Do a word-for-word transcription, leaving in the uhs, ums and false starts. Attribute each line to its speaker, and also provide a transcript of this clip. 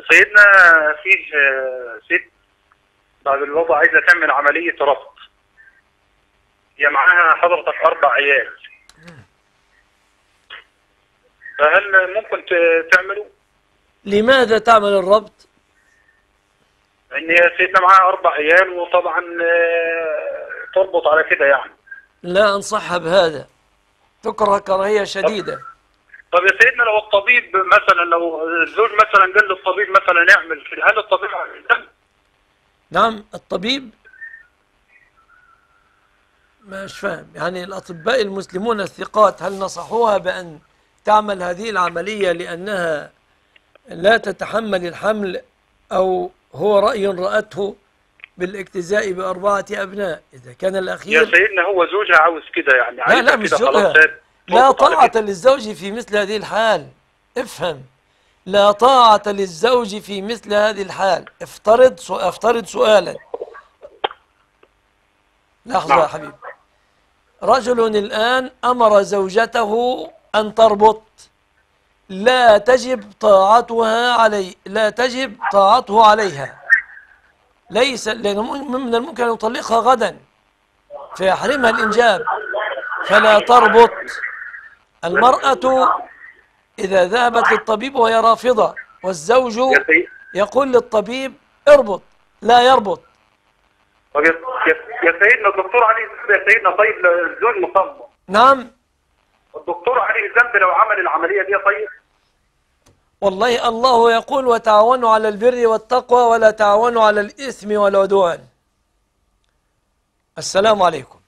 Speaker 1: سيدنا فيه آه، ست بعد الوضع عايزة تعمل عملية ربط. هي معاها حضرتك أربع عيال. فهل ممكن ت- تعملوا؟
Speaker 2: لماذا تعمل الربط؟
Speaker 1: إن هي سيدنا معاها أربع عيال وطبعا آه، تربط على كده يعني.
Speaker 2: لا أنصحها بهذا، تكره كراهية شديدة.
Speaker 1: طب يا سيدنا لو الطبيب مثلا، لو الزوج مثلا قال للطبيب مثلا يعمل كده، هل الطبيب هيلزم؟
Speaker 2: نعم الطبيب مش فاهم، يعني الأطباء المسلمون الثقات هل نصحوها بأن تعمل هذه العملية لأنها لا تتحمل الحمل، أو هو رأي رأته بالاكتزاء بأربعة أبناء؟ إذا كان
Speaker 1: يا
Speaker 2: الأخير
Speaker 1: سيدنا هو زوجها عاوز كده يعني،
Speaker 2: لا لا
Speaker 1: عايزها
Speaker 2: مش
Speaker 1: كده خلاص،
Speaker 2: زوجها،
Speaker 1: هي
Speaker 2: لا
Speaker 1: تربط على
Speaker 2: طاعة
Speaker 1: كده.
Speaker 2: للزوج في مثل هذه الحال. افهم، لا طاعة للزوج في مثل هذه الحال. افترض سو... افترض سؤالا. لحظة يا
Speaker 1: نعم.
Speaker 2: حبيبي. رجل الآن أمر زوجته أن تربط، لا تجب طاعتها عليه، لا تجب طاعته عليها، ليس لأنه من الممكن أن يطلقها غدا فيحرمها الإنجاب، فلا تربط. المرأة إذا ذهبت للطبيب وهي رافضة والزوج
Speaker 1: يا سيد
Speaker 2: يقول للطبيب اربط، لا يربط.
Speaker 1: طب يا يا- يا سيدنا الدكتور عليه ذنب يا سيدنا، طيب لو الزوج مصمم،
Speaker 2: نعم
Speaker 1: الدكتور عليه ذنب لو عمل العملية دي؟ طيب
Speaker 2: والله الله يقول وتعاونوا على البر والتقوى ولا تعاونوا على الإثم والعدوان. السلام عليكم.